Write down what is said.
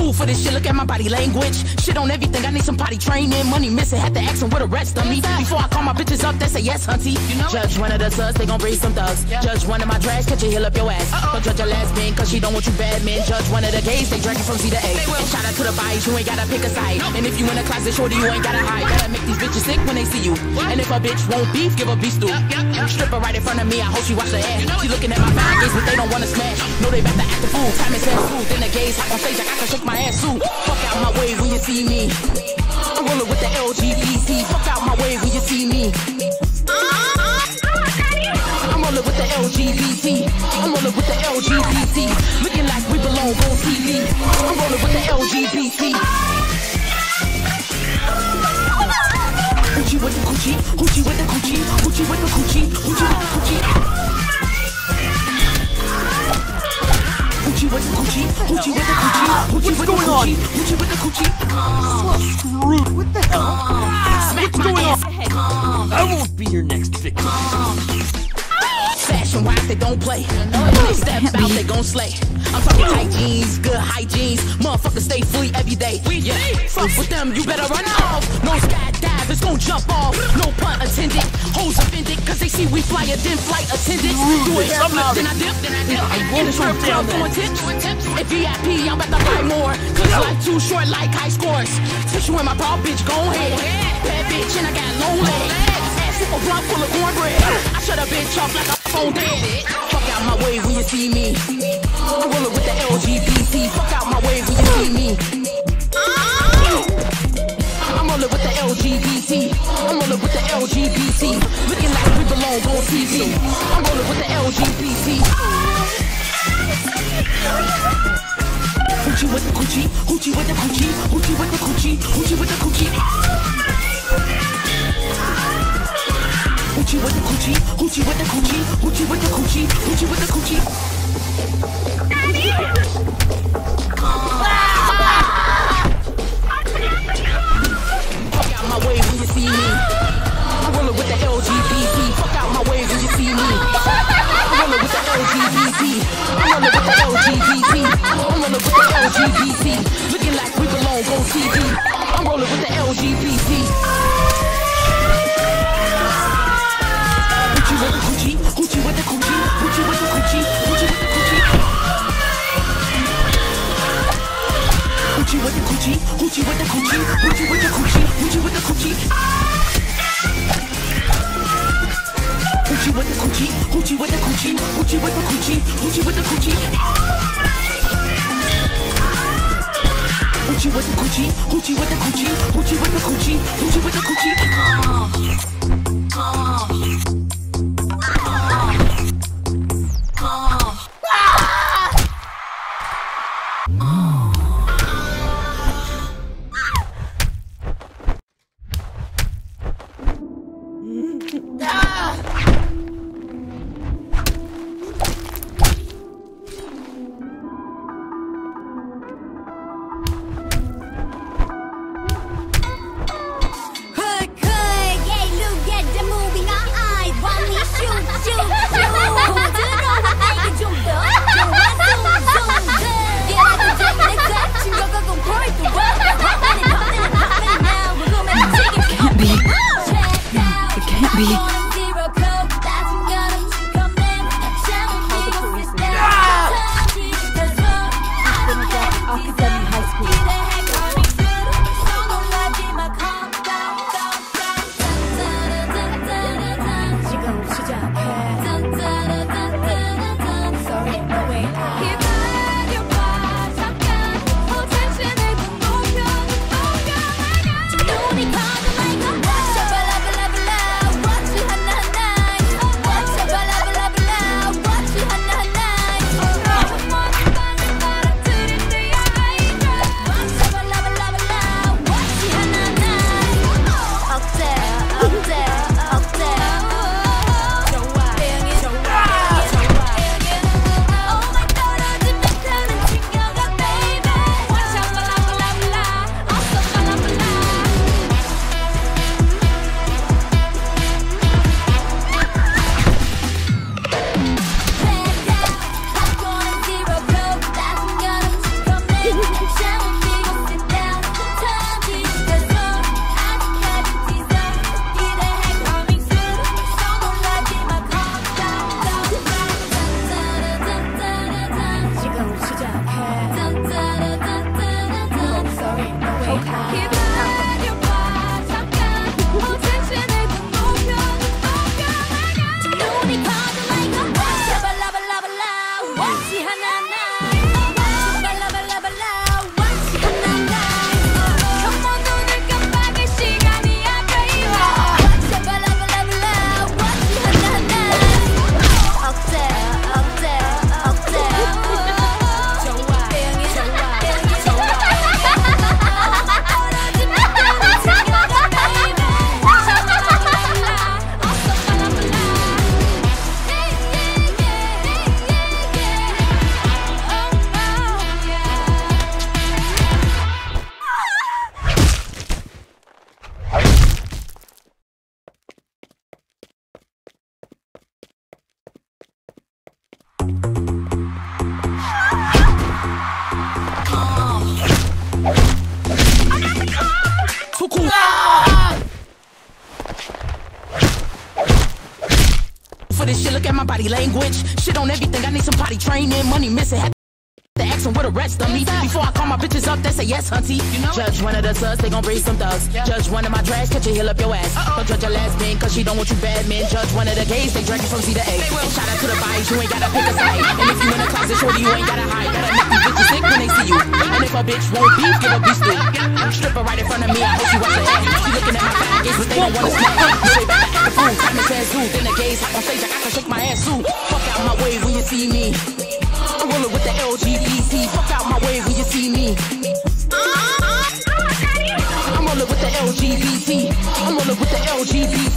school for this shit, look at my body language. Shit on everything, I need some potty training. Money missing, had to ask them where the rest of me. Before I call my bitches up, they say yes, hunty. You know judge one of the suds, they gon' raise some thugs. Judge one of my drags, catch you heal up your ass. Don't judge a lesbian, cause she don't want you bad men. Judge one of the gays, they drag you from C to A. And shout out to the bias, you ain't gotta pick a side. And if you in a closet, shorty, you ain't gotta hide. Gotta make these bitches sick when they see you. And if a bitch won't beef, give a beef stew. Stripper right in front of me, I hope she watch the ass. She looking at my fine gays, but they don't wanna smash. Know they about to act the fool, time is fast food. Then the gays hop on stage like I can shake my ass too. Fuck out my way when you see me. I'm rolling with the LGBT. Fuck out my way when you see me. I'm rolling with the LGBT. I'm rolling with the LGBT. Looking like we belong on TV. I'm rolling with the LGBT. Hoochie with the coochie, hoochie with the coochie, hoochie with the coochie, hoochie with the coochie. Hoochie with the coochie, hoochie with the coochie, hoochie with the coochie, hoochie with the coochie. So rude. What the hell? What's going on? I won't be your next victim. Fashion wise, they don't play. When they step out, they gon' slay. I'm talking tight jeans, good hygiene. Motherfuckers stay free every day. Yeah, fuck with them, you better run off. No skydive, it's gon' jump off. No pun intended. Hoes offended, cause they see we fly a dim flight attendants. Do a hair flip, then I dip. In the strip club, doing tips. At VIP, I'm about to buy more. Cause life too short like high scores. Tissue in my bra, bitch, gon' head. Bad bitch, and I got long legs. Super blunt full of cornbread. I shut a bitch off like a phone dead. Fuck out my way when you see me. I'm rolling with the LGBT. Fuck out my way when you see me. I'm rolling with the LGBT. I'm rolling with the LGBT. Looking like we belong on TV. I'm rolling with the LGBT. Hoochie with the coochie, hoochie with the coochie, hoochie with the coochie, hoochie with the coochie. Hoochie with the coochie, hoochie with the coochie, hoochie with the coochie, hoochie with the coochie. Fuck out my way when you see me. I'm rolling with the LGBT. Fuck out my way when you see me. I'm rolling with the LGBT. I'm rolling with the LGBT. I'm rolling with the LGBT. Looking like we belong on TV. I'm rolling with the LGBT. Hoochie with the coochie, hoochie with the coochie, hoochie with the coochie, hoochie with the coochie. Hoochie with the coochie, hoochie with the coochie, hoochie with the coochie, hoochie with the coochie. Hoochie with the coochie, hoochie with the coochie, hoochie with the coochie, hoochie with the coochie. Hoochie with the coochie, hoochie with the coochie, hoochie with the coochie, hoochie with the coochie. It can't be. for this shit, look at my body language. Shit on everything, I need some potty training. Money missing, had the accent with the rest of me. Before I call my bitches up, they say yes, hunty. You know judge one of the suds, they gon' raise some thugs. Judge one of my drags, catch you, heal up your ass. Don't judge your last man, cause she don't want you bad, man. Judge one of the gays, they drag you from C to A. And shout out to the bodies, you ain't gotta pick a side. And if you in a closet, shorty, you ain't gotta hide. Gotta make these bitches sick when they see you. And if a bitch won't beef, give a beef stew. Stripper right in front of me, I hope she watch her ass. She looking at my fat gays, but they don't wanna smack. Straight back to act the fool, time it says who. Then the gays hop on stage, I can shake my ass too. Fuck out my way when you see me. I'm rolling with the LGBT. Fuck out my way when you see me. I'm rolling with the LGBT. I'm rolling with the LGBT.